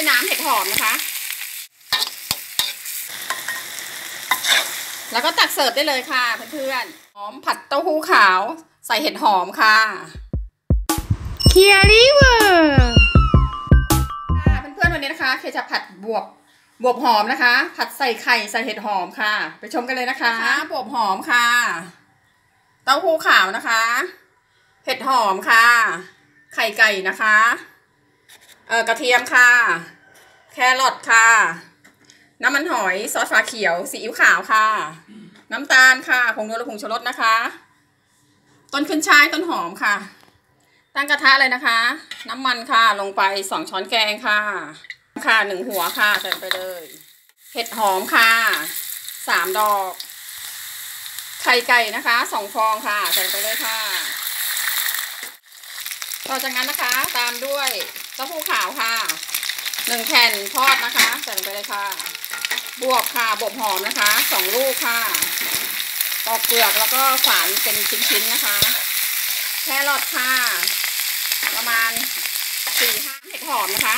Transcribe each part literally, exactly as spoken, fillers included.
น้ำเห็ดหอมนะคะแล้วก็ตักเสิร์ฟได้เลยค่ะเพื่อนๆหอมผัดเต้าหู้ขาวใส่เห็ดหอมค่ะเคียริเวอร์ค่ะเพื่อนๆวันนี้นะคะเคจะผัดบวบบวบหอมนะคะผัดใส่ไข่ใส่เห็ดหอมค่ะไปชมกันเลยนะคะบวบหอมค่ะเต้าหู้ขาวนะคะเห็ดหอมค่ะไข่ไก่นะคะเอ่อกระเทียมค่ะแครอทค่ะน้ำมันหอยซอสฝาเขียวซีอิ๊วขาวค่ะน้ำตาลค่ะผงนัวและผงชูรสนะคะต้นขึ้นช่ายต้นหอมค่ะตั้งกระทะเลยนะคะน้ำมันค่ะลงไปสองช้อนแกงค่ะค่ะหนึ่งหัวค่ะใส่ไปเลยเห็ดหอมค่ะสามดอกไข่ไก่นะคะสองฟองค่ะใส่ไปเลยค่ะต่อจากนั้นนะคะตามด้วยเต้าหู้ขาวค่ะหนึ่งแผ่นทอดนะคะใส่ลงไปเลยค่ะบวบค่ะบวบหอมนะคะสองลูกค่ะปอกเปลือกแล้วก็ฝานเป็นชิ้นๆนะคะแครอทค่ะประมาณสี่ห้าเห็ดหอมนะคะ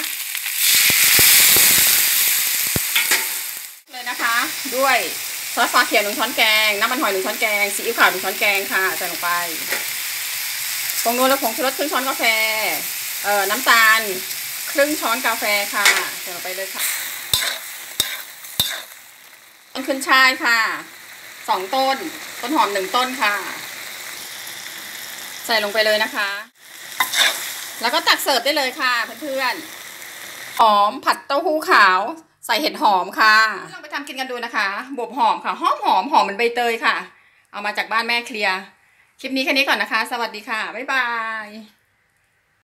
เลยนะคะด้วยซอสฟ้าเขียวหนึ่งช้อนแกงน้ำมันหอยหนึ่งช้อนแกงซีอิ๊วขาวหนึ่งช้อนแกงค่ะใส่ลงไปผงนัวและผงชูรสครึ่งช้อนกาแฟเอ่อน้ำตาลครึ่งช้อนกาแฟค่ะใส่ลงไปเลยค่ะต้นขึ้นช่ายค่ะสองต้นต้นหอมหนึ่งต้นค่ะใส่ลงไปเลยนะคะแล้วก็ตักเสิร์ฟได้เลยค่ะเพื่อนๆหอมผัดเต้าหู้ขาวใส่เห็ดหอมค่ะลองไปทำกินกันดูนะคะบวบหอมค่ะหอมหอมหอมเหมือนใบเตยค่ะเอามาจากบ้านแม่เคลียร์คลิปนี้แค่นี้ก่อนนะคะสวัสดีค่ะบ๊ายบาย